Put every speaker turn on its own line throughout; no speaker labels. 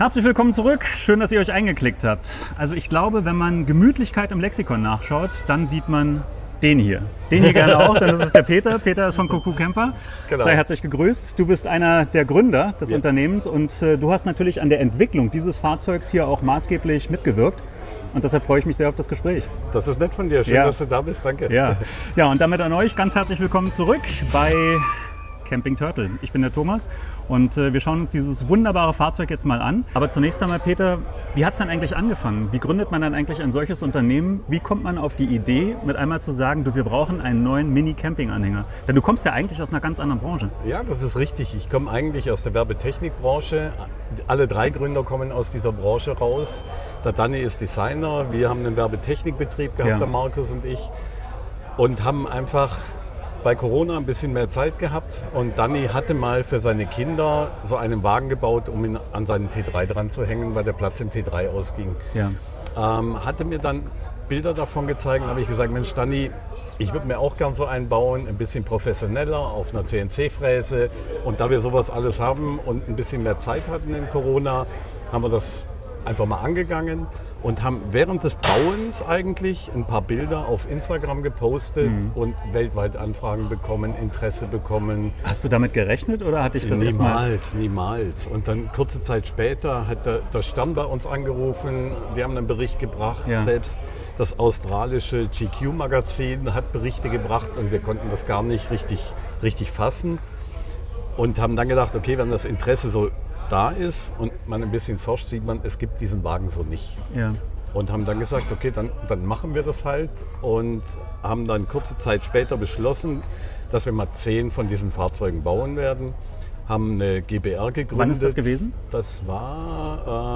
Herzlich willkommen zurück. Schön, dass ihr euch eingeklickt habt. Also ich glaube, wenn man Gemütlichkeit im Lexikon nachschaut, dann sieht man den hier. Den hier gerne auch, dann ist es der Peter. Peter ist von Kuku Camper. Genau. Sei herzlich gegrüßt. Du bist einer der Gründer des Unternehmens und du hast natürlich an der Entwicklung dieses Fahrzeugs hier auch maßgeblich mitgewirkt. Und deshalb freue ich mich sehr auf das Gespräch.
Das ist nett von dir. Schön, dass du da bist. Danke.
Ja, und damit an euch ganz herzlich willkommen zurück bei Camping Turtle. Ich bin der Thomas und wir schauen uns dieses wunderbare Fahrzeug jetzt mal an. Aber zunächst einmal, Peter, wie hat es denn eigentlich angefangen? Wie gründet man dann eigentlich ein solches Unternehmen? Wie kommt man auf die Idee, mit einmal zu sagen, du, wir brauchen einen neuen Mini-Camping-Anhänger? Denn du kommst ja eigentlich aus einer ganz anderen Branche.
Ja, das ist richtig. Ich komme eigentlich aus der Werbetechnikbranche. Alle drei Gründer kommen aus dieser Branche raus. Der Danny ist Designer. Wir haben einen Werbetechnikbetrieb gehabt, der Markus und ich. Und haben einfach bei Corona ein bisschen mehr Zeit gehabt und Danny hatte mal für seine Kinder so einen Wagen gebaut, um ihn an seinen T3 dran zu hängen, weil der Platz im T3 ausging. Hatte mir dann Bilder davon gezeigt und habe ich gesagt, Mensch Danny, ich würde mir auch gern so einen bauen, ein bisschen professioneller, auf einer CNC-Fräse. Und da wir sowas alles haben und ein bisschen mehr Zeit hatten in Corona, haben wir das einfach mal angegangen und haben während des Bauens eigentlich ein paar Bilder auf Instagram gepostet und weltweit Anfragen bekommen, Interesse bekommen.
Hast du damit gerechnet oder hatte ich das erstmal?
Niemals. Und dann kurze Zeit später hat der Stern bei uns angerufen, die haben einen Bericht gebracht, selbst das australische GQ-Magazin hat Berichte gebracht und wir konnten das gar nicht richtig fassen und haben dann gedacht, okay, wenn das Interesse so da ist und man ein bisschen forscht, sieht man, es gibt diesen Wagen so nicht. Und haben dann gesagt, okay, dann machen wir das halt und haben dann kurze Zeit später beschlossen, dass wir mal 10 von diesen Fahrzeugen bauen werden. Haben eine GbR gegründet.
Wann ist das gewesen?
Das war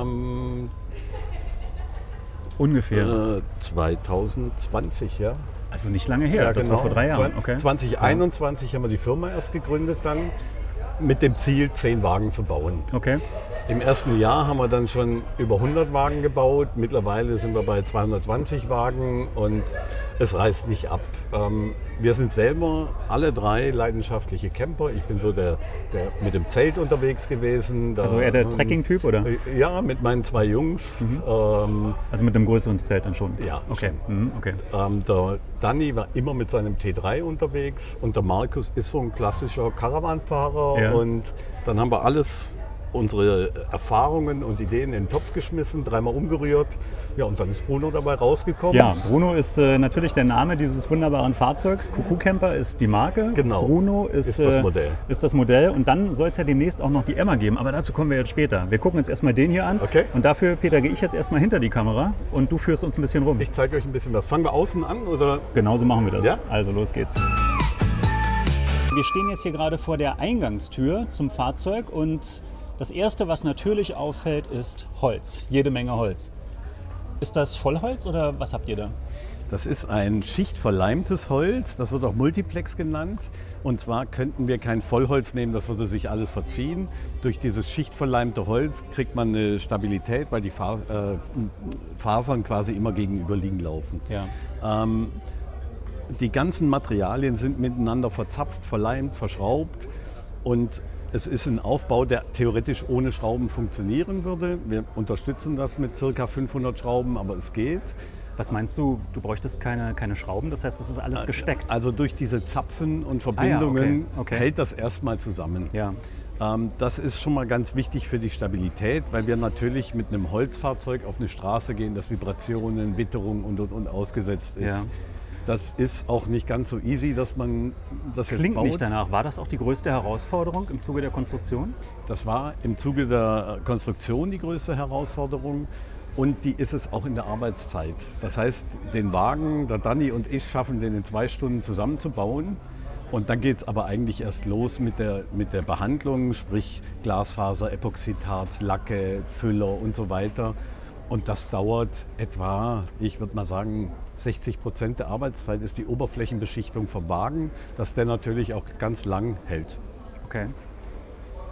ungefähr
2020, ja.
Also nicht lange her, das war vor 3 Jahren.
2021 haben wir die Firma erst gegründet dann, mit dem Ziel, 10 Wagen zu bauen. Im ersten Jahr haben wir dann schon über 100 Wagen gebaut. Mittlerweile sind wir bei 220 Wagen und es reißt nicht ab. Wir sind selber alle drei leidenschaftliche Camper. Ich bin so der mit dem Zelt unterwegs gewesen.
Also eher der Trekking-Typ, oder?
Ja, mit meinen 2 Jungs.
Also mit dem größeren Zelt dann schon?
Ja.
Okay.
Der Danny war immer mit seinem T3 unterwegs und der Markus ist so ein klassischer Caravanfahrer. Und dann haben wir unsere Erfahrungen und Ideen in den Topf geschmissen, 3-mal umgerührt. Ja, und dann ist Bruno dabei rausgekommen.
Ja, Bruno ist natürlich der Name dieses wunderbaren Fahrzeugs. Kuku Camper ist die Marke.
Genau.
Bruno ist das Modell. Und dann soll es ja demnächst auch noch die Emma geben. Aber dazu kommen wir jetzt später. Wir gucken uns erstmal den hier an. Und dafür, Peter, gehe ich jetzt erstmal hinter die Kamera und du führst uns ein bisschen rum.
Ich zeige euch ein bisschen was. Fangen wir außen an, oder?
Genauso machen wir das.
Ja?
Also los geht's. Wir stehen jetzt hier gerade vor der Eingangstür zum Fahrzeug und das Erste, was natürlich auffällt, ist Holz. Jede Menge Holz. Ist das Vollholz oder was habt ihr da?
Das ist ein schichtverleimtes Holz, das wird auch Multiplex genannt. Und zwar könnten wir kein Vollholz nehmen, das würde sich alles verziehen. Durch dieses schichtverleimte Holz kriegt man eine Stabilität, weil die Fasern quasi immer gegenüberliegend laufen. Die ganzen Materialien sind miteinander verzapft, verleimt, verschraubt und es ist ein Aufbau, der theoretisch ohne Schrauben funktionieren würde. Wir unterstützen das mit ca. 500 Schrauben, aber es geht.
Was meinst du, du bräuchtest keine Schrauben? Das heißt, das ist alles gesteckt?
Also durch diese Zapfen und Verbindungen hält das erstmal zusammen. Das ist schon mal ganz wichtig für die Stabilität, weil wir natürlich mit einem Holzfahrzeug auf eine Straße gehen, das Vibrationen, Witterung und ausgesetzt ist. Das ist auch nicht ganz so easy, dass man das jetzt baut.
Klingt nicht danach. War das auch die größte Herausforderung im Zuge der Konstruktion?
Das war im Zuge der Konstruktion die größte Herausforderung und die ist es auch in der Arbeitszeit. Das heißt, den Wagen, der Danny und ich schaffen den in 2 Stunden zusammenzubauen. Und dann geht es aber eigentlich erst los mit der Behandlung, sprich Glasfaser, Epoxidharz, Lacke, Füller und so weiter. Und das dauert etwa, ich würde mal sagen, 60% der Arbeitszeit ist die Oberflächenbeschichtung vom Wagen, dass der natürlich auch ganz lang hält.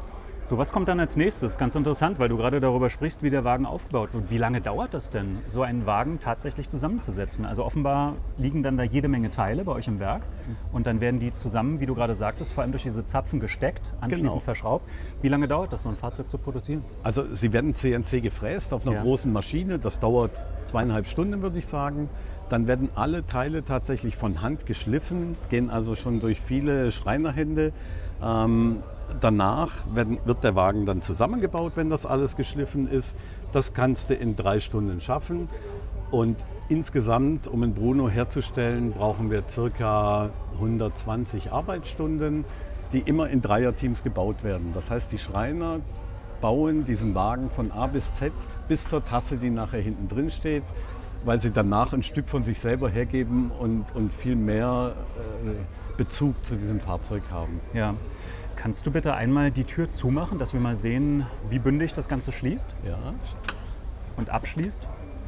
So, was kommt dann als nächstes? Ganz interessant, weil du gerade darüber sprichst, wie der Wagen aufgebaut wird. Wie lange dauert das denn, so einen Wagen tatsächlich zusammenzusetzen? Also offenbar liegen dann da jede Menge Teile bei euch im Werk und dann werden die zusammen, wie du gerade sagtest, vor allem durch diese Zapfen gesteckt, anschließend verschraubt. Wie lange dauert das, so ein Fahrzeug zu produzieren?
Also sie werden CNC gefräst auf einer großen Maschine. Das dauert 2,5 Stunden, würde ich sagen. Dann werden alle Teile tatsächlich von Hand geschliffen, gehen also schon durch viele Schreinerhände. Danach wird der Wagen dann zusammengebaut, wenn das alles geschliffen ist. Das kannst du in 3 Stunden schaffen. Und insgesamt, um einen Bruno herzustellen, brauchen wir ca. 120 Arbeitsstunden, die immer in Dreierteams gebaut werden. Das heißt, die Schreiner bauen diesen Wagen von A bis Z bis zur Tasse, die nachher hinten drin steht, weil sie danach ein Stück von sich selber hergeben und viel mehr Bezug zu diesem Fahrzeug haben.
Ja. Kannst du bitte einmal die Tür zumachen, dass wir mal sehen, wie bündig das Ganze schließt?
Ja.
Und abschließt?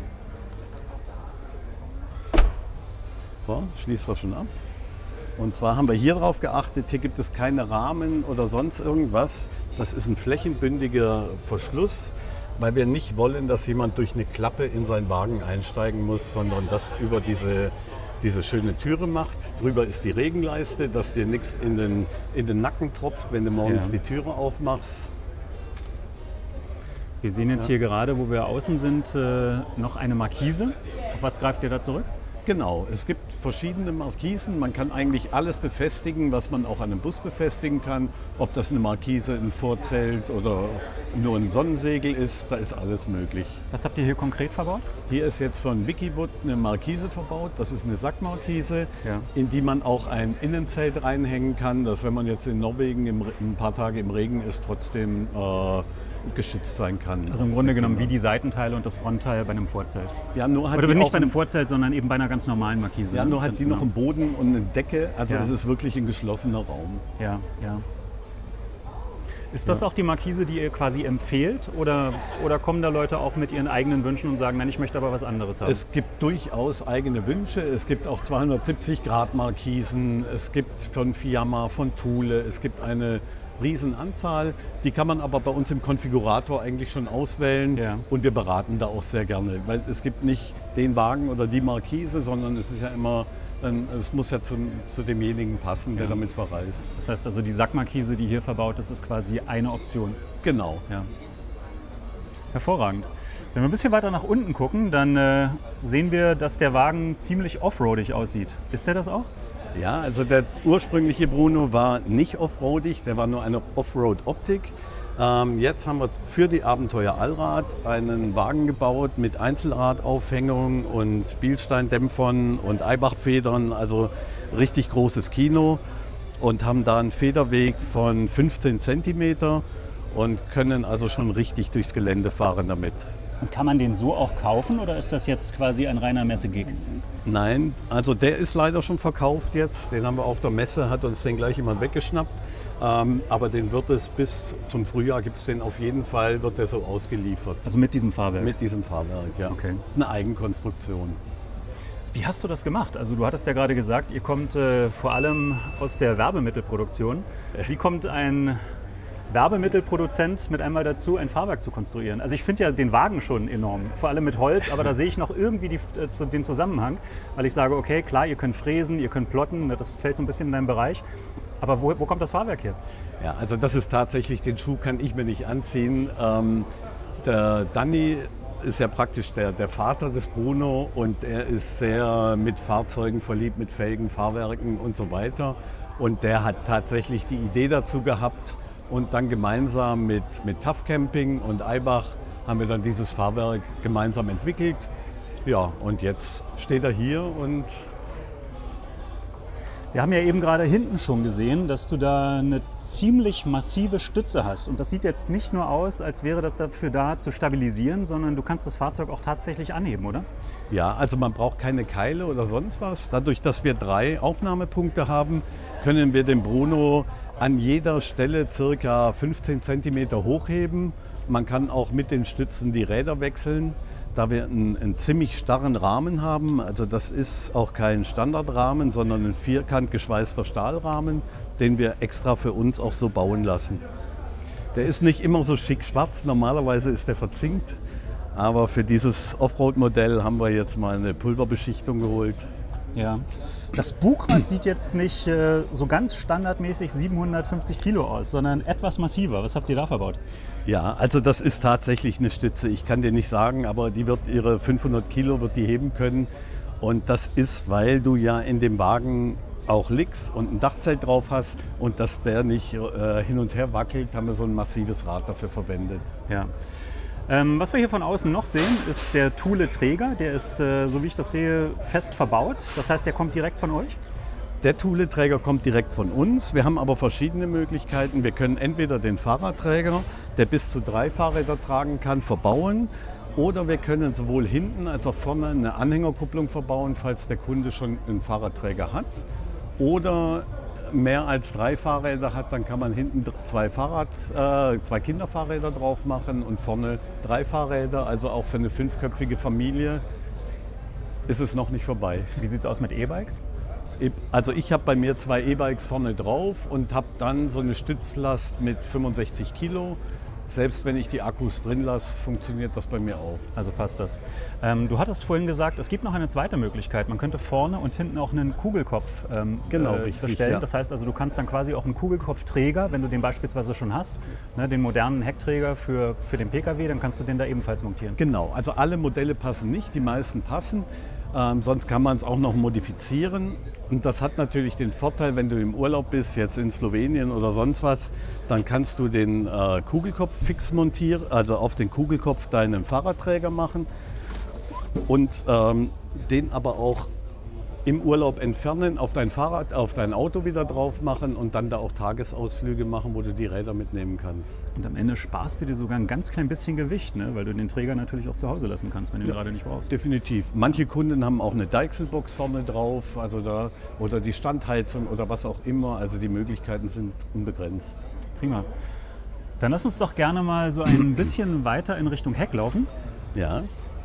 So, schließt wir schon ab. Und zwar haben wir hier drauf geachtet, hier gibt es keine Rahmen oder sonst irgendwas. Das ist ein flächenbündiger Verschluss, weil wir nicht wollen, dass jemand durch eine Klappe in seinen Wagen einsteigen muss, sondern das über diese schöne Türe macht. Drüber ist die Regenleiste, dass dir nichts in den Nacken tropft, wenn du morgens die Türe aufmachst.
Wir sehen jetzt hier gerade, wo wir außen sind, noch eine Markise. Auf was greift ihr da zurück?
Genau, es gibt verschiedene Markisen. Man kann eigentlich alles befestigen, was man auch an einem Bus befestigen kann. Ob das eine Markise, ein Vorzelt oder nur ein Sonnensegel ist, da ist alles möglich.
Was habt ihr hier konkret verbaut?
Hier ist jetzt von Wikiwood eine Markise verbaut. Das ist eine Sackmarkise, in die man auch ein Innenzelt reinhängen kann, dass wenn man jetzt in Norwegen ein paar Tage im Regen ist, trotzdem geschützt sein kann.
Also im Grunde genommen wie die Seitenteile und das Frontteil bei einem Vorzelt.
Ja, nur hat
oder nicht bei einem Vorzelt, sondern eben bei einer ganz normalen Markise.
Ja, nur hat die noch einen Boden und eine Decke. Also es ist wirklich ein geschlossener Raum.
Ja, ja. Ist das auch die Markise, die ihr quasi empfehlt? Oder kommen da Leute auch mit ihren eigenen Wünschen und sagen, nein, ich möchte aber was anderes haben?
Es gibt durchaus eigene Wünsche. Es gibt auch 270-Grad-Markisen. Es gibt von Fiamma, von Thule. Es gibt eine Riesenanzahl. Die kann man aber bei uns im Konfigurator eigentlich schon auswählen. Ja. Und wir beraten da auch sehr gerne. Weil es gibt nicht den Wagen oder die Markise, sondern es ist ja immer... Es muss ja zu demjenigen passen, der damit verreist.
Das heißt also, die Sackmarkise, die hier verbaut ist, ist quasi eine Option.
Genau.
Ja. Hervorragend. Wenn wir ein bisschen weiter nach unten gucken, dann sehen wir, dass der Wagen ziemlich offroadig aussieht. Ist der das auch?
Ja, also der ursprüngliche Bruno war nicht offroadig, der war nur eine Offroad-Optik. Jetzt haben wir für die Abenteuer Allrad einen Wagen gebaut mit Einzelradaufhängung und Spielsteindämpfern und Eibach-Federn, also richtig großes Kino, und haben da einen Federweg von 15 cm und können also schon richtig durchs Gelände fahren damit.
Und kann man den so auch kaufen oder ist das jetzt quasi ein reiner Messegig?
Nein, also der ist leider schon verkauft jetzt, den haben wir auf der Messe, hat uns den gleich jemand weggeschnappt. Aber den wird es bis zum Frühjahr, gibt es den auf jeden Fall, wird der so ausgeliefert.
Also mit diesem Fahrwerk?
Mit diesem Fahrwerk, ja.
Okay.
Das ist eine Eigenkonstruktion.
Wie hast du das gemacht? Also du hattest ja gerade gesagt, ihr kommt vor allem aus der Werbemittelproduktion. Wie kommt ein Werbemittelproduzent mit einmal dazu, ein Fahrwerk zu konstruieren? Also ich finde ja den Wagen schon enorm, vor allem mit Holz, aber da sehe ich noch irgendwie den Zusammenhang, weil ich sage, okay, klar, ihr könnt fräsen, ihr könnt plotten, das fällt so ein bisschen in deinen Bereich. Aber wo kommt das Fahrwerk her?
Ja, also das ist tatsächlich, den Schuh kann ich mir nicht anziehen. Der Danny ist ja praktisch der Vater des Bruno und er ist sehr mit Fahrzeugen verliebt, mit Felgen, Fahrwerken und so weiter. Und der hat tatsächlich die Idee dazu gehabt und dann gemeinsam mit TAF Camping und Eibach haben wir dann dieses Fahrwerk gemeinsam entwickelt. Ja, und jetzt steht er hier und...
Wir haben ja eben gerade hinten schon gesehen, dass du da eine ziemlich massive Stütze hast. Und das sieht jetzt nicht nur aus, als wäre das dafür da zu stabilisieren, sondern du kannst das Fahrzeug auch tatsächlich anheben, oder?
Ja, also man braucht keine Keile oder sonst was. Dadurch, dass wir 3 Aufnahmepunkte haben, können wir den Bruno an jeder Stelle ca. 15 cm hochheben. Man kann auch mit den Stützen die Räder wechseln. Da wir einen ziemlich starren Rahmen haben, also das ist auch kein Standardrahmen, sondern ein vierkant geschweißter Stahlrahmen, den wir extra für uns auch so bauen lassen. Der ist nicht immer so schick schwarz, normalerweise ist der verzinkt. Aber für dieses Offroad-Modell haben wir jetzt mal eine Pulverbeschichtung geholt.
Ja. Das Bugrad sieht jetzt nicht so ganz standardmäßig 750 Kilo aus, sondern etwas massiver. Was habt ihr da verbaut?
Ja, also das ist tatsächlich eine Stütze. Ich kann dir nicht sagen, aber die wird ihre 500 Kilo wird die heben können. Und das ist, weil du ja in dem Wagen auch liegst und ein Dachzelt drauf hast und dass der nicht hin und her wackelt, haben wir so ein massives Rad dafür verwendet.
Ja. Was wir hier von außen noch sehen, ist der Thule-Träger. Der ist, so wie ich das sehe, fest verbaut. Das heißt, der kommt direkt von euch?
Der Thule-Träger kommt direkt von uns. Wir haben aber verschiedene Möglichkeiten. Wir können entweder den Fahrradträger, der bis zu 3 Fahrräder tragen kann, verbauen. Oder wir können sowohl hinten als auch vorne eine Anhängerkupplung verbauen, falls der Kunde schon einen Fahrradträger hat. Oder mehr als 3 Fahrräder hat, dann kann man hinten 2 Kinderfahrräder drauf machen und vorne 3 Fahrräder. Also auch für eine 5-köpfige Familie ist es noch nicht vorbei.
Wie sieht es aus mit E-Bikes?
Also ich habe bei mir 2 E-Bikes vorne drauf und habe dann so eine Stützlast mit 65 Kilo. Selbst wenn ich die Akkus drin lasse, funktioniert das bei mir auch.
Also passt das. Du hattest vorhin gesagt, es gibt noch eine zweite Möglichkeit. Man könnte vorne und hinten auch einen Kugelkopf bestellen. Ja. Das heißt also, du kannst dann quasi auch einen Kugelkopfträger, wenn du den beispielsweise schon hast, ne, den modernen Heckträger für den Pkw, dann kannst du den da ebenfalls montieren.
Genau, also alle Modelle passen nicht, die meisten passen. Sonst kann man es auch noch modifizieren. Und das hat natürlich den Vorteil, wenn du im Urlaub bist, jetzt in Slowenien oder sonst was, dann kannst du den Kugelkopf fix montieren, also auf den Kugelkopf deinen Fahrradträger machen und den aber auch im Urlaub entfernen, auf dein Fahrrad, auf dein Auto wieder drauf machen und dann da auch Tagesausflüge machen, wo du die Räder mitnehmen kannst.
Und am Ende sparst du dir sogar ein ganz klein bisschen Gewicht, ne? Weil du den Träger natürlich auch zu Hause lassen kannst, wenn du ihn gerade nicht brauchst.
Definitiv. Manche Kunden haben auch eine Deichselbox vorne drauf, also da, oder die Standheizung oder was auch immer. Also die Möglichkeiten sind unbegrenzt.
Prima. Dann lass uns doch gerne mal so ein bisschen weiter in Richtung Heck laufen.
Ja.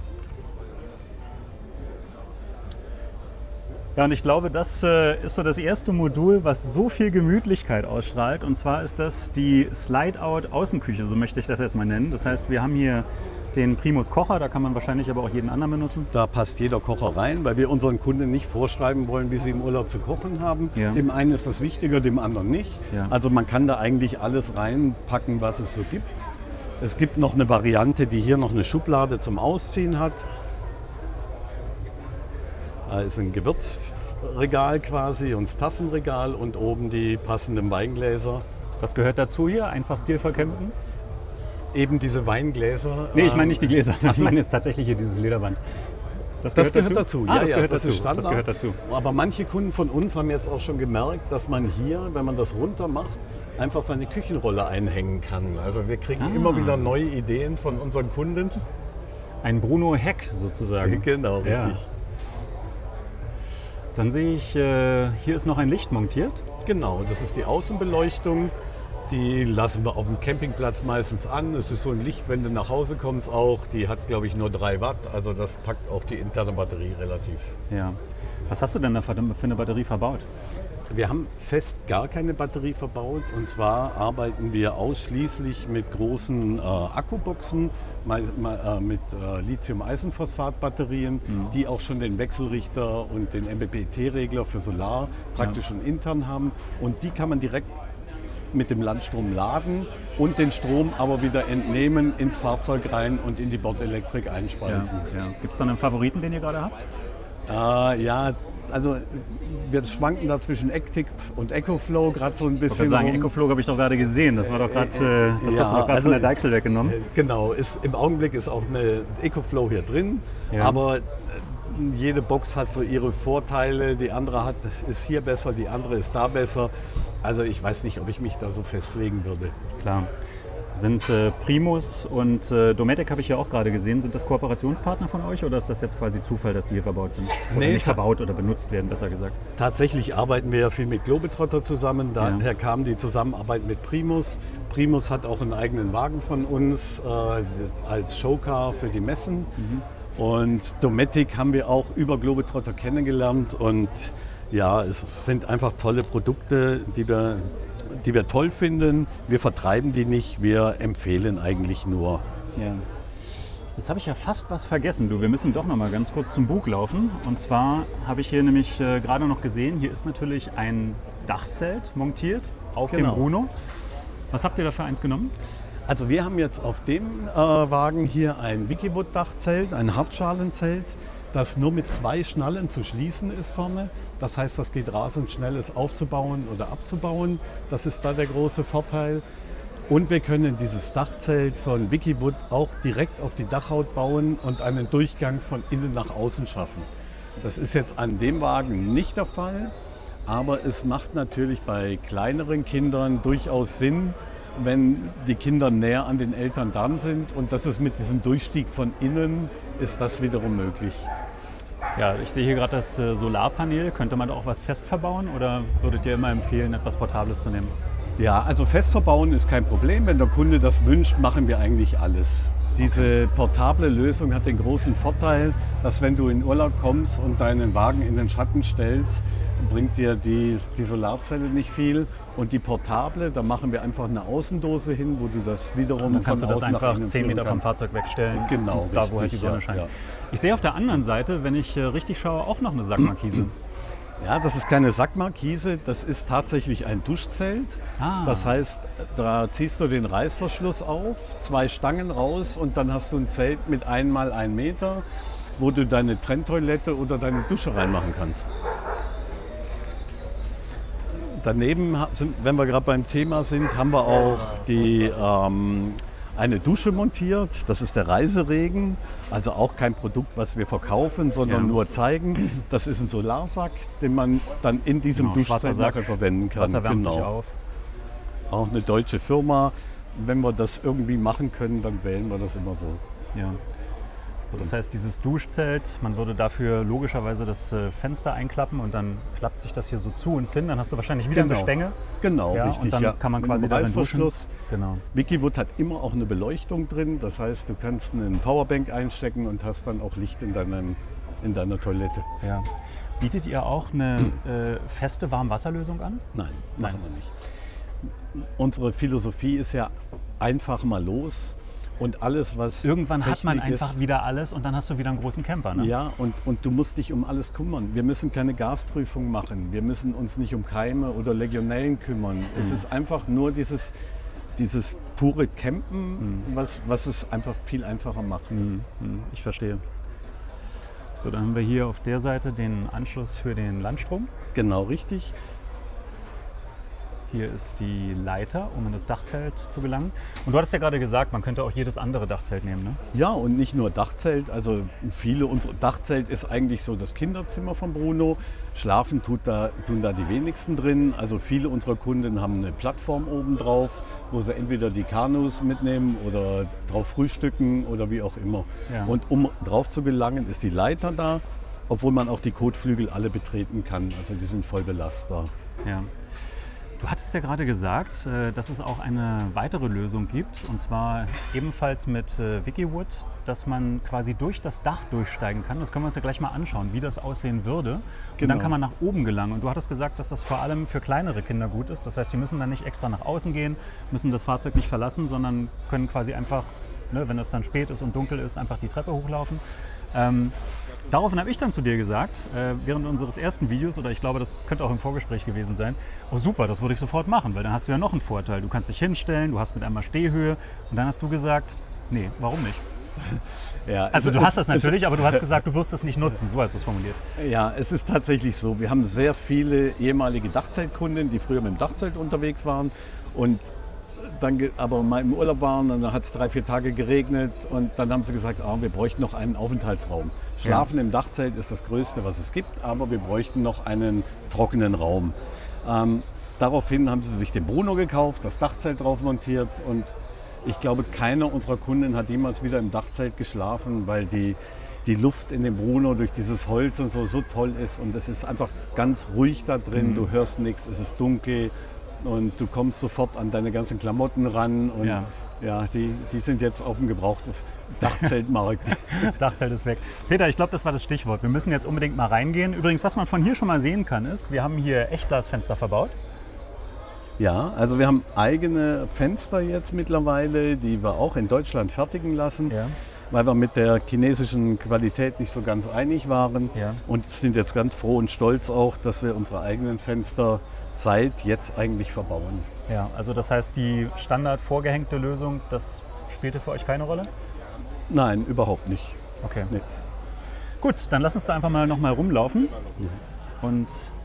Ja, und ich glaube, das ist so das erste Modul, was so viel Gemütlichkeit ausstrahlt. Und zwar ist das die Slide-Out-Außenküche, so möchte ich das jetzt mal nennen. Das heißt, wir haben hier den Primus Kocher, da kann man wahrscheinlich aber auch jeden anderen benutzen.
Da passt jeder Kocher rein, weil wir unseren Kunden nicht vorschreiben wollen, wie sie im Urlaub zu kochen haben. Ja. Dem einen ist das wichtiger, dem anderen nicht. Ja. Also man kann da eigentlich alles reinpacken, was es so gibt. Es gibt noch eine Variante, die hier noch eine Schublade zum Ausziehen hat. Da ist ein Gewürzregal quasi und das Tassenregal und oben die passenden Weingläser.
Was gehört dazu hier? Einfach stilvoll campen?
Eben diese Weingläser.
Nee, ich meine nicht die Gläser, ich meine jetzt tatsächlich hier dieses Lederband.
Das gehört dazu.
Ja, das gehört dazu. Ist Standard. Das gehört dazu.
Aber manche Kunden von uns haben jetzt auch schon gemerkt, dass man hier, wenn man das runter macht, einfach seine Küchenrolle einhängen kann. Also wir kriegen immer wieder neue Ideen von unseren Kunden.
Ein Bruno Heck sozusagen.
Genau, richtig. Ja.
Dann sehe ich, hier ist noch ein Licht montiert.
Genau, das ist die Außenbeleuchtung. Die lassen wir auf dem Campingplatz meistens an. Es ist so ein Licht, wenn du nach Hause kommst auch. Die hat, glaube ich, nur 3 Watt. Also das packt auch die interne Batterie relativ.
Ja. Was hast du denn da für eine Batterie verbaut?
Wir haben fest gar keine Batterie verbaut. Und zwar arbeiten wir ausschließlich mit großen Akkuboxen, mit Lithium-Eisenphosphat-Batterien, die auch schon den Wechselrichter und den MPPT-Regler für Solar praktisch schon intern haben. Und die kann man direkt mit dem Landstrom laden und den Strom aber wieder entnehmen ins Fahrzeug rein und in die Bordelektrik einspeisen.
Ja. Gibt es dann einen Favoriten, den ihr gerade habt?
Ja, also wir schwanken da zwischen Active und EcoFlow gerade so ein bisschen.
Ich würde sagen, EcoFlow habe ich doch gerade gesehen. Das war doch gerade, das hast du doch gerade von der Deichsel weggenommen.
Genau, im Augenblick ist auch eine EcoFlow hier drin, aber jede Box hat so ihre Vorteile. Die andere ist hier besser, die andere ist da besser. Also ich weiß nicht, ob ich mich da so festlegen würde.
Klar. Sind Primus und Dometic, habe ich ja auch gerade gesehen, sind das Kooperationspartner von euch oder ist das jetzt quasi Zufall, dass die hier verbaut sind? Oder nicht verbaut oder benutzt werden, besser gesagt.
Tatsächlich arbeiten wir ja viel mit Globetrotter zusammen. Daher kam die Zusammenarbeit mit Primus. Primus hat auch einen eigenen Wagen von uns als Showcar für die Messen. Und Dometic haben wir auch über Globetrotter kennengelernt. Und ja, es sind einfach tolle Produkte, die wir die wir toll finden. Wir vertreiben die nicht, wir empfehlen eigentlich nur.
Ja. Jetzt habe ich ja fast was vergessen. Du, wir müssen doch noch mal ganz kurz zum Bug laufen. Und zwar habe ich hier nämlich gerade noch gesehen, hier ist natürlich ein Dachzelt montiert auf dem Bruno. Was habt ihr da für eins genommen?
Also wir haben jetzt auf dem Wagen hier ein Wikiwood-Dachzelt, ein Hartschalenzelt, das nur mit 2 Schnallen zu schließen ist vorne. Das heißt, das geht rasend schnell, es aufzubauen oder abzubauen. Das ist da der große Vorteil. Und wir können dieses Dachzelt von Wikiwood auch direkt auf die Dachhaut bauen und einen Durchgang von innen nach außen schaffen. Das ist jetzt an dem Wagen nicht der Fall, aber es macht natürlich bei kleineren Kindern durchaus Sinn, wenn die Kinder näher an den Eltern dran sind. Und das ist mit diesem Durchstieg von innen, ist das wiederum möglich.
Ja, ich sehe hier gerade das Solarpanel. Könnte man da auch was fest verbauen oder würdet ihr immer empfehlen, etwas Portables zu nehmen?
Ja, also fest verbauen ist kein Problem. Wenn der Kunde das wünscht, machen wir eigentlich alles. Diese portable Lösung hat den großen Vorteil, dass wenn du in Urlaub kommst und deinen Wagen in den Schatten stellst, bringt dir die Solarzelle nicht viel. Und die portable, da machen wir einfach eine Außendose hin, wo du das wiederum
dann kannst du das einfach 10 Meter vom Fahrzeug wegstellen.
Genau,
da richtig, wo halt die Sonne scheint. Ja. Ich sehe auf der anderen Seite, wenn ich richtig schaue, auch noch eine Sackmarkise.
Ja, das ist keine Sackmarkise, das ist tatsächlich ein Duschzelt. Das heißt, da ziehst du den Reißverschluss auf, 2 Stangen raus und dann hast du ein Zelt mit 1 mal 1 Meter, wo du deine Trenntoilette oder deine Dusche reinmachen kannst. Daneben, wenn wir gerade beim Thema sind, haben wir auch eine Dusche montiert. Das ist der Reiseregen, also auch kein Produkt, was wir verkaufen, sondern nur zeigen. Das ist ein Solarsack, den man dann in diesem Duschzelt verwenden kann.
Wasser wärmt sich auf.
Auch eine deutsche Firma. Wenn wir das irgendwie machen können, dann wählen wir das immer so.
Ja. So, das heißt, dieses Duschzelt, man würde dafür logischerweise das Fenster einklappen und dann klappt sich das hier so zu uns hin. Dann hast du wahrscheinlich wieder eine Stänge.
Genau, richtig.
Und dann kann man quasi darin duschen.
Genau. Wikiwood hat immer auch eine Beleuchtung drin. Das heißt, du kannst einen Powerbank einstecken und hast dann auch Licht in deiner Toilette.
Ja. Bietet ihr auch eine feste Warmwasserlösung an?
Nein, machen wir nicht. Unsere Philosophie ist ja einfach mal los. Und alles, was
irgendwann
Technik
hat man einfach wieder alles und dann hast du wieder einen großen Camper. Ne?
Ja, und du musst dich um alles kümmern. Wir müssen keine Gasprüfung machen. Wir müssen uns nicht um Keime oder Legionellen kümmern. Es ist einfach nur dieses pure Campen, was es einfach viel einfacher macht.
Ich verstehe. So, dann haben wir hier auf der Seite den Anschluss für den Landstrom.
Genau, richtig.
Hier ist die Leiter, um in das Dachzelt zu gelangen. Und du hattest ja gerade gesagt, man könnte auch jedes andere Dachzelt nehmen, ne?
Ja, und nicht nur Dachzelt. Also unser Dachzelt ist eigentlich so das Kinderzimmer von Bruno. Schlafen tun da die wenigsten drin. Also viele unserer Kunden haben eine Plattform oben drauf, wo sie entweder die Kanus mitnehmen oder drauf frühstücken oder wie auch immer. Ja. Und um drauf zu gelangen, ist die Leiter da, obwohl man auch die Kotflügel alle betreten kann. Also die sind voll belastbar.
Ja. Du hattest ja gerade gesagt, dass es auch eine weitere Lösung gibt, und zwar ebenfalls mit Wikiwood, dass man quasi durch das Dach durchsteigen kann. Das können wir uns ja gleich mal anschauen, wie das aussehen würde. Und dann kann man nach oben gelangen. Und du hattest gesagt, dass das vor allem für kleinere Kinder gut ist. Das heißt, die müssen dann nicht extra nach außen gehen, müssen das Fahrzeug nicht verlassen, sondern können quasi einfach, ne, wenn es dann spät ist und dunkel ist, einfach die Treppe hochlaufen. Daraufhin habe ich dann zu dir gesagt, während unseres ersten Videos, oder ich glaube, das könnte auch im Vorgespräch gewesen sein, oh super, das würde ich sofort machen, weil dann hast du ja noch einen Vorteil. Du kannst dich hinstellen, du hast mit einmal Stehhöhe, und dann hast du gesagt, nee, warum nicht? Ja, also du hast das natürlich, aber du hast gesagt, du wirst es nicht nutzen, so hast du es formuliert.
Ja, es ist tatsächlich so. Wir haben sehr viele ehemalige Dachzeltkunden, die früher mit dem Dachzelt unterwegs waren und dann aber mal im Urlaub waren und dann hat es 3-4 Tage geregnet und dann haben sie gesagt, wir bräuchten noch einen Aufenthaltsraum. Schlafen im Dachzelt ist das Größte, was es gibt, aber wir bräuchten noch einen trockenen Raum. Daraufhin haben sie sich den Bruno gekauft, das Dachzelt drauf montiert und ich glaube, keiner unserer Kunden hat jemals wieder im Dachzelt geschlafen, weil die Luft in dem Bruno durch dieses Holz und so toll ist und es ist einfach ganz ruhig da drin, du hörst nichts, es ist dunkel. Und du kommst sofort an deine ganzen Klamotten ran und die sind jetzt auf dem gebrauchten Dachzeltmarkt.
Dachzelt ist weg. Peter, ich glaube, das war das Stichwort. Wir müssen jetzt unbedingt mal reingehen. Übrigens, was man von hier schon mal sehen kann, ist, wir haben hier Echtglasfenster verbaut.
Ja, also wir haben eigene Fenster jetzt mittlerweile, die wir auch in Deutschland fertigen lassen, weil wir mit der chinesischen Qualität nicht so ganz einig waren. Und sind jetzt ganz froh und stolz auch, dass wir unsere eigenen Fenster seit jetzt eigentlich verbauen.
Ja, also das heißt, die standard vorgehängte Lösung, das spielte für euch keine Rolle?
Nein, überhaupt nicht.
Okay. Nee. Gut, dann lass uns da einfach mal nochmal rumlaufen und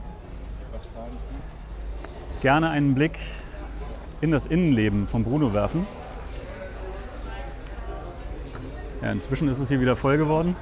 gerne einen Blick in das Innenleben von Bruno werfen. Ja, inzwischen ist es hier wieder voll geworden.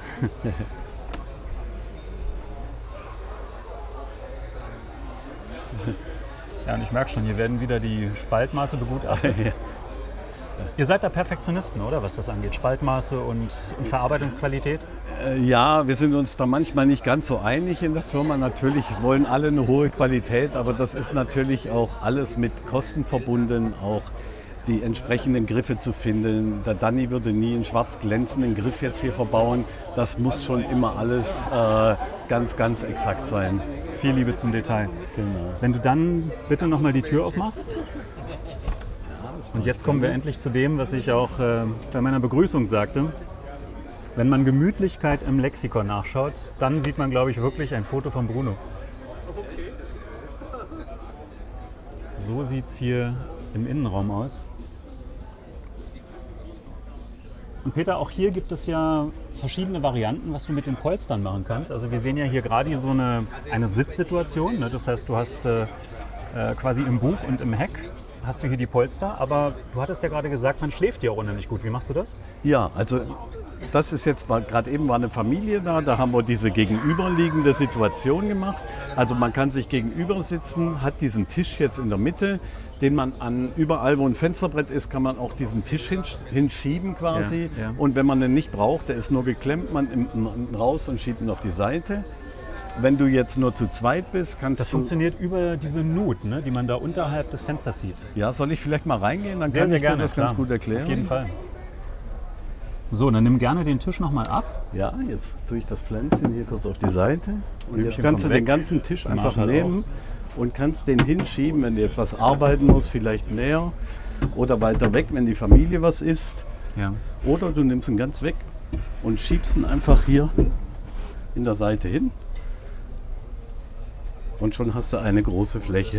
Ja, und ich merke schon, hier werden wieder die Spaltmaße begutachtet. Ihr seid da Perfektionisten, oder, was das angeht? Spaltmaße und Verarbeitungsqualität?
Ja, wir sind uns da manchmal nicht ganz so einig in der Firma. Natürlich wollen alle eine hohe Qualität, aber das ist natürlich auch alles mit Kosten verbunden, auch die entsprechenden Griffe zu finden. Der Danny würde nie einen schwarz glänzenden Griff jetzt hier verbauen. Das muss schon immer alles ganz, ganz exakt sein.
Viel Liebe zum Detail.
Genau.
Wenn du dann bitte nochmal die Tür aufmachst. Und jetzt kommen wir endlich zu dem, was ich auch bei meiner Begrüßung sagte. Wenn man Gemütlichkeit im Lexikon nachschaut, dann sieht man, glaube ich, wirklich ein Foto von Bruno. So sieht es hier im Innenraum aus. Und Peter, auch hier gibt es ja verschiedene Varianten, was du mit den Polstern machen kannst. Also wir sehen ja hier gerade so eine Sitzsituation. Ne? Das heißt, du hast quasi im Bug und im Heck hast du hier die Polster, aber du hattest ja gerade gesagt, man schläft hier auch unheimlich gut. Wie machst du das?
Ja, also das ist jetzt, gerade eben war eine Familie da haben wir diese gegenüberliegende Situation gemacht. Also man kann sich gegenüber sitzen, hat diesen Tisch jetzt in der Mitte, den man überall, wo ein Fensterbrett ist, kann man auch diesen Tisch hinschieben quasi. Ja, ja. Und wenn man den nicht braucht, der ist nur geklemmt, man nimmt ihn raus und schiebt ihn auf die Seite. Wenn du jetzt nur zu zweit bist, kannst
das funktioniert über diese Nut, ne, die man da unterhalb des Fensters sieht.
Ja, soll ich vielleicht mal reingehen? Dann kann ich dir das ganz gut erklären.
Auf jeden Fall. So, dann nimm gerne den Tisch nochmal ab.
Ja, jetzt tue ich das Pflänzchen hier kurz auf die Seite. Und jetzt kannst du den ganzen Tisch einfach nehmen und kannst den hinschieben, wenn du jetzt was arbeiten musst, vielleicht näher oder weiter weg, wenn die Familie was isst.
Ja.
Oder du nimmst ihn ganz weg und schiebst ihn einfach hier in der Seite hin. Und schon hast du eine große Fläche.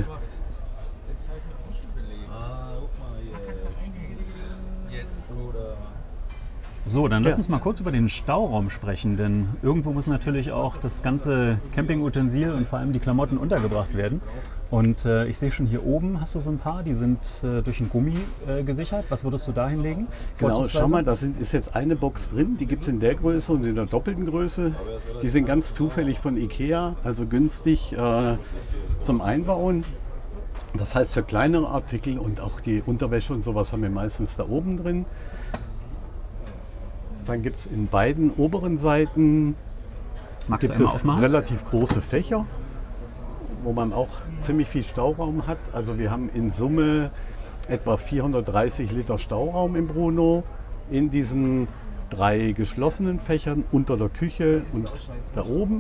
So, dann lass uns mal kurz über den Stauraum sprechen, denn irgendwo muss natürlich auch das ganze Campingutensil und vor allem die Klamotten untergebracht werden. Und ich sehe schon hier oben hast du so ein paar, die sind durch ein Gummi gesichert. Was würdest du da hinlegen?
Genau, schau mal, da ist jetzt eine Box drin, die gibt es in der Größe und in der doppelten Größe. Die sind ganz zufällig von Ikea, also günstig zum Einbauen. Das heißt, für kleinere Artikel und auch die Unterwäsche und sowas haben wir meistens da oben drin. Dann gibt es in beiden oberen Seiten relativ große Fächer, wo man auch ziemlich viel Stauraum hat. Also wir haben in Summe etwa 430 Liter Stauraum im Bruno in diesen 3 geschlossenen Fächern unter der Küche und da oben.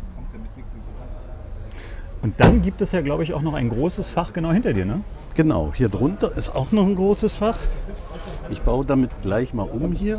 Und dann gibt es ja, glaube ich, auch noch ein großes Fach genau hinter dir, ne?
Genau, hier drunter ist auch noch ein großes Fach. Ich baue damit gleich mal um hier.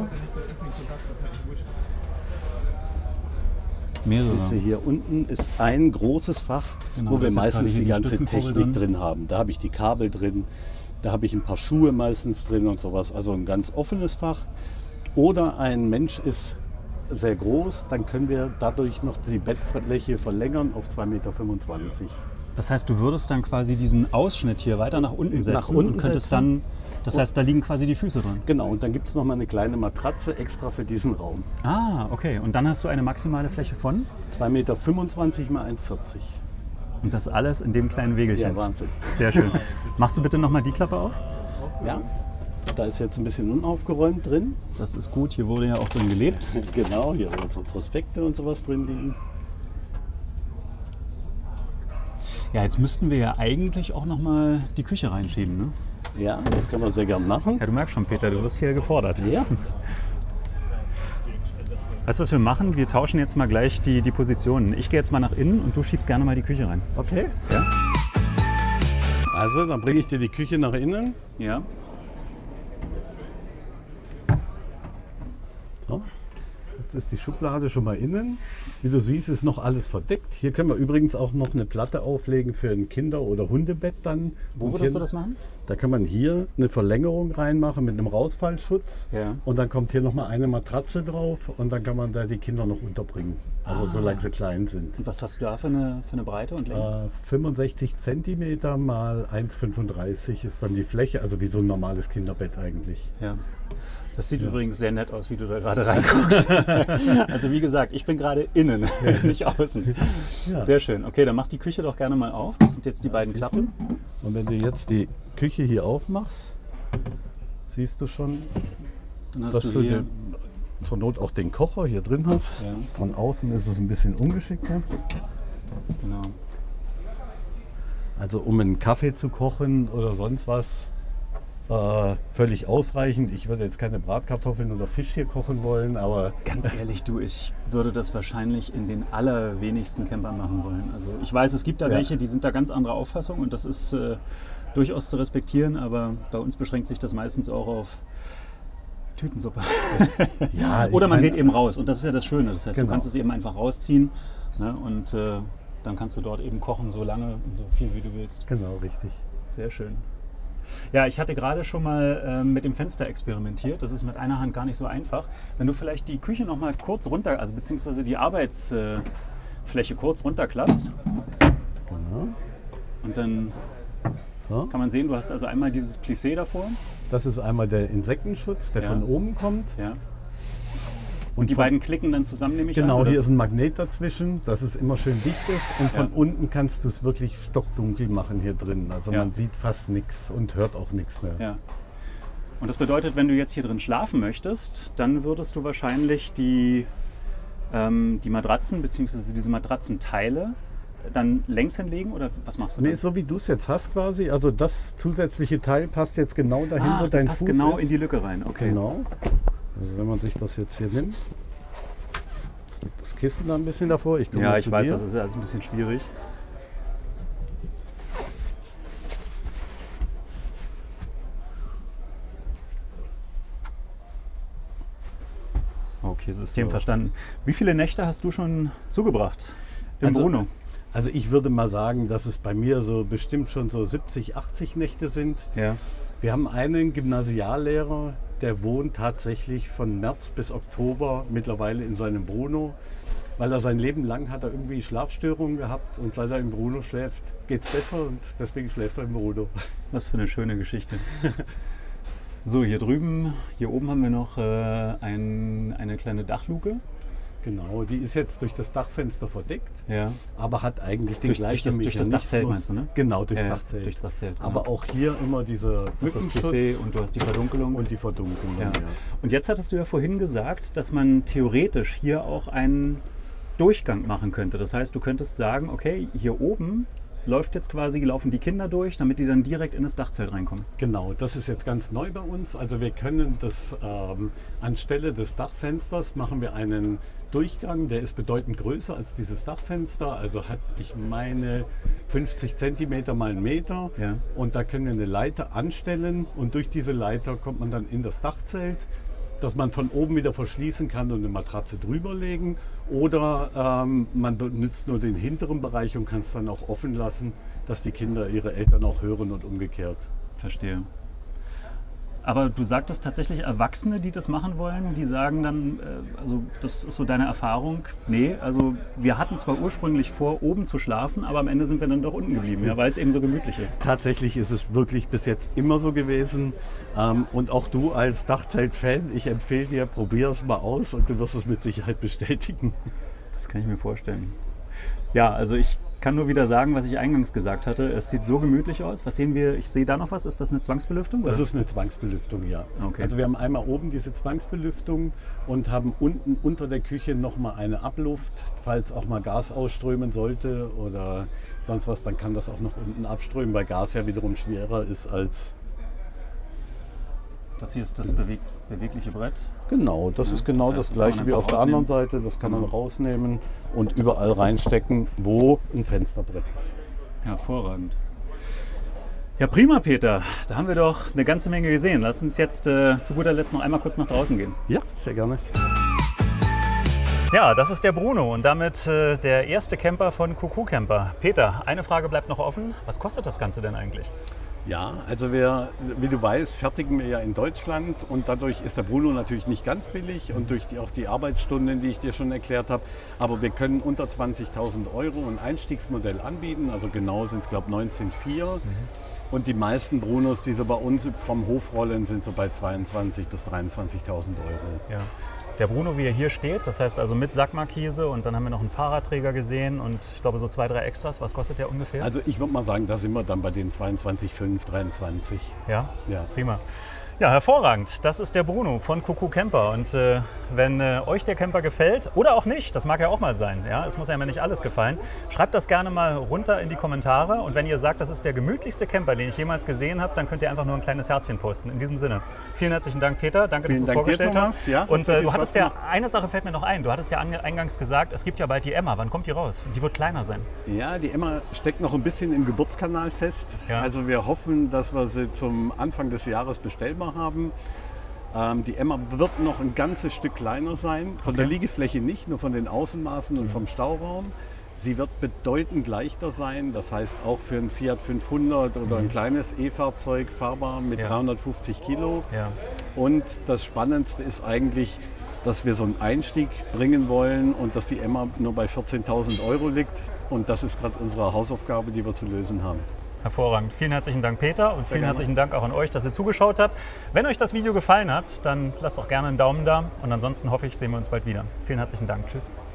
Mehrere.
Hier unten ist ein großes Fach, genau, wo wir meistens die ganze Technik drin haben. Da habe ich die Kabel drin, da habe ich ein paar Schuhe meistens drin und sowas. Also ein ganz offenes Fach. Oder ein Mensch ist sehr groß, dann können wir dadurch noch die Bettfläche verlängern auf 2,25 Meter.
Das heißt, du würdest dann quasi diesen Ausschnitt hier weiter nach unten setzen und könntest dann, das heißt, da liegen quasi die Füße drin.
Genau, und dann gibt es noch mal eine kleine Matratze extra für diesen Raum.
Ah, okay. Und dann hast du eine maximale Fläche von?
2,25 Meter mal 1,40.
Und das alles in dem kleinen Wegelchen?
Ja, Wahnsinn.
Sehr schön. Machst du bitte noch mal die Klappe auf?
Ja. Da ist jetzt ein bisschen unaufgeräumt drin.
Das ist gut, hier wurde ja auch drin gelebt.
Genau, hier haben unsere Prospekte und sowas drin liegen.
Ja, jetzt müssten wir ja eigentlich auch noch mal die Küche reinschieben, ne?
Ja, das können wir sehr gern machen.
Ja, du merkst schon, Peter, du wirst hier gefordert.
Ja.
Weißt du, was wir machen? Wir tauschen jetzt mal gleich die Positionen. Ich gehe jetzt mal nach innen und du schiebst gerne mal die Küche rein.
Okay.
Ja?
Also, dann bringe ich dir die Küche nach innen.
Ja.
So. Jetzt ist die Schublade schon mal innen. Wie du siehst, ist noch alles verdeckt. Hier können wir übrigens auch noch eine Platte auflegen für ein Kinder- oder Hundebett dann.
Wo würdest du das machen?
Da kann man hier eine Verlängerung reinmachen mit einem Rausfallschutz.
Ja.
Und dann kommt hier noch mal eine Matratze drauf und dann kann man da die Kinder noch unterbringen. Also solange sie klein sind.
Und was hast du da für eine Breite und Länge?
65 cm mal 1,35 ist dann die Fläche. Also wie so ein normales Kinderbett eigentlich.
Ja. Das sieht übrigens sehr nett aus, wie du da gerade reinguckst. Also wie gesagt, ich bin gerade innen, nicht außen. Ja. Sehr schön. Okay, dann mach die Küche doch gerne mal auf. Das sind jetzt die beiden Klappen.
Und wenn du jetzt die Küche hier aufmachst, siehst du schon,
dann hast du hier
zur Not auch den Kocher hier drin hast.
Ja.
Von außen ist es ein bisschen ungeschickter.
Genau.
Also um einen Kaffee zu kochen oder sonst was, völlig ausreichend. Ich würde jetzt keine Bratkartoffeln oder Fisch hier kochen wollen, aber...
Ganz ehrlich, du, ich würde das wahrscheinlich in den allerwenigsten Campern machen wollen. Also ich weiß, es gibt da welche, die sind da ganz anderer Auffassung und das ist durchaus zu respektieren, aber bei uns beschränkt sich das meistens auch auf Tütensuppe. Ja, oder man geht eben raus und das ist ja das Schöne. Das heißt, du kannst es eben einfach rausziehen, ne, und dann kannst du dort eben kochen, so lange und so viel wie du willst.
Genau, richtig.
Sehr schön. Ja, ich hatte gerade schon mal mit dem Fenster experimentiert. Das ist mit einer Hand gar nicht so einfach. Wenn du vielleicht die Küche noch mal kurz runter, also beziehungsweise die Arbeitsfläche kurz runterklappst.
Genau.
Und dann kann man sehen, du hast also einmal dieses Plissé davor.
Das ist einmal der Insektenschutz, der von oben kommt.
Ja. Und die beiden klicken dann zusammen, nehme ich an?
Genau, hier ist ein Magnet dazwischen, dass es immer schön dicht ist. Und von unten kannst du es wirklich stockdunkel machen hier drin. Also man sieht fast nichts und hört auch nichts mehr.
Ja. Und das bedeutet, wenn du jetzt hier drin schlafen möchtest, dann würdest du wahrscheinlich die Matratzen bzw. diese Matratzenteile dann längs hinlegen oder was machst du?
Nee, so wie du es jetzt hast quasi. Also das zusätzliche Teil passt jetzt genau dahin, wo dein Fuß ist. Das passt
genau in die Lücke rein, okay.
Genau. Also wenn man sich das jetzt hier nimmt, das Kissen da ein bisschen davor. Ich
weiß, das ist also ein bisschen schwierig. Okay, System verstanden. Wie viele Nächte hast du schon zugebracht im Bruno?
Also ich würde mal sagen, dass es bei mir so bestimmt schon so 70, 80 Nächte sind.
Ja.
Wir haben einen Gymnasiallehrer, der wohnt tatsächlich von März bis Oktober mittlerweile in seinem Bruno, weil er sein Leben lang hat er irgendwie Schlafstörungen gehabt und seit er im Bruno schläft, geht es besser und deswegen schläft er im Bruno.
Was für eine schöne Geschichte. So, hier drüben, hier oben haben wir noch eine kleine Dachluke.
Genau, die ist jetzt durch das Dachfenster verdeckt, aber hat eigentlich den gleichen Mechanismus.
Durch das Dachzelt meinst du, ne?
Genau, durchs Dachzelt.
Durchs Dachzelt,
aber auch hier immer dieser
Mückenschutz und du hast die Verdunkelung.
Und die Verdunkelung, ja.
Und jetzt hattest du ja vorhin gesagt, dass man theoretisch hier auch einen Durchgang machen könnte. Das heißt, du könntest sagen, okay, hier oben laufen die Kinder durch, damit die dann direkt in das Dachzelt reinkommen.
Genau, das ist jetzt ganz neu bei uns. Also wir können das anstelle des Dachfensters machen wir einen Durchgang, der ist bedeutend größer als dieses Dachfenster. Also hat, ich meine, 50 cm mal 1 Meter.
Ja.
Und da können wir eine Leiter anstellen und durch diese Leiter kommt man dann in das Dachzelt, dass man von oben wieder verschließen kann und eine Matratze drüber legen. Oder man benutzt nur den hinteren Bereich und kann es dann auch offen lassen, dass die Kinder ihre Eltern auch hören und umgekehrt.
Verstehe. Aber du sagtest tatsächlich Erwachsene, die das machen wollen, die sagen dann, also das ist so deine Erfahrung, nee, also wir hatten zwar ursprünglich vor, oben zu schlafen, aber am Ende sind wir dann doch unten geblieben, ja, weil es eben so gemütlich ist.
Tatsächlich ist es wirklich bis jetzt immer so gewesen. Und auch du als Dachzelt-Fan, ich empfehle dir, probier es mal aus und du wirst es mit Sicherheit bestätigen.
Das kann ich mir vorstellen. Ja, also ich kann nur wieder sagen, was ich eingangs gesagt hatte. Es sieht so gemütlich aus. Was sehen wir? Ich sehe da noch was. Ist das eine Zwangsbelüftung?
Das ist eine Zwangsbelüftung, ja.
Okay.
Also wir haben einmal oben diese Zwangsbelüftung und haben unten unter der Küche nochmal eine Abluft. Falls auch mal Gas ausströmen sollte oder sonst was, dann kann das auch noch unten abströmen, weil Gas ja wiederum schwerer ist als...
Das hier ist das bewegliche Brett.
Genau, das ist genau das gleiche wie auf der anderen Seite. Das kann man rausnehmen und überall reinstecken, wo ein Fensterbrett ist.
Hervorragend. Ja, prima, Peter. Da haben wir doch eine ganze Menge gesehen. Lass uns jetzt zu guter Letzt noch einmal kurz nach draußen gehen.
Ja, sehr gerne.
Ja, das ist der Bruno und damit der erste Camper von Kuku Camper. Peter, eine Frage bleibt noch offen. Was kostet das Ganze denn eigentlich?
Ja, also wir, wie du weißt, fertigen wir ja in Deutschland und dadurch ist der Bruno natürlich nicht ganz billig und durch auch die Arbeitsstunden, die ich dir schon erklärt habe. Aber wir können unter 20.000 € ein Einstiegsmodell anbieten, also genau sind es glaube ich 19,4. Und die meisten Brunos, die so bei uns vom Hof rollen, sind so bei 22.000 bis 23.000 €.
Ja. Der Bruno, wie er hier steht, das heißt also mit Sackmarkise und dann haben wir noch einen Fahrradträger gesehen und ich glaube so 2, 3 Extras. Was kostet der ungefähr?
Also ich würde mal sagen, da sind wir dann bei den 22,5, 23.
Ja? Ja, prima. Ja, hervorragend. Das ist der Bruno von Kuku Camper. Und wenn euch der Camper gefällt oder auch nicht, das mag ja auch mal sein, ja, es muss ja immer nicht alles gefallen, schreibt das gerne mal runter in die Kommentare. Und wenn ihr sagt, das ist der gemütlichste Camper, den ich jemals gesehen habe, dann könnt ihr einfach nur ein kleines Herzchen posten. In diesem Sinne, vielen herzlichen Dank, Peter. Danke, dass du es vorgestellt hast.
Ja,
und du hattest ja, eine Sache fällt mir noch ein, du hattest ja eingangs gesagt, es gibt ja bald die Emma. Wann kommt die raus? Die wird kleiner sein.
Ja, die Emma steckt noch ein bisschen im Geburtskanal fest. Ja. Also wir hoffen, dass wir sie zum Anfang des Jahres bestellbar haben. Die Emma wird noch ein ganzes Stück kleiner sein, von der Liegefläche nicht, nur von den Außenmaßen und vom Stauraum. Sie wird bedeutend leichter sein, das heißt auch für ein Fiat 500 oder ein kleines E-Fahrzeug fahrbar mit 350 Kilo. Ja. Und das Spannendste ist eigentlich, dass wir so einen Einstieg bringen wollen und dass die Emma nur bei 14.000 € liegt. Und das ist gerade unsere Hausaufgabe, die wir zu lösen haben.
Hervorragend. Vielen herzlichen Dank, Peter, und vielen herzlichen Dank auch an euch, dass ihr zugeschaut habt. Wenn euch das Video gefallen hat, dann lasst auch gerne einen Daumen da und ansonsten hoffe ich, sehen wir uns bald wieder. Vielen herzlichen Dank. Tschüss.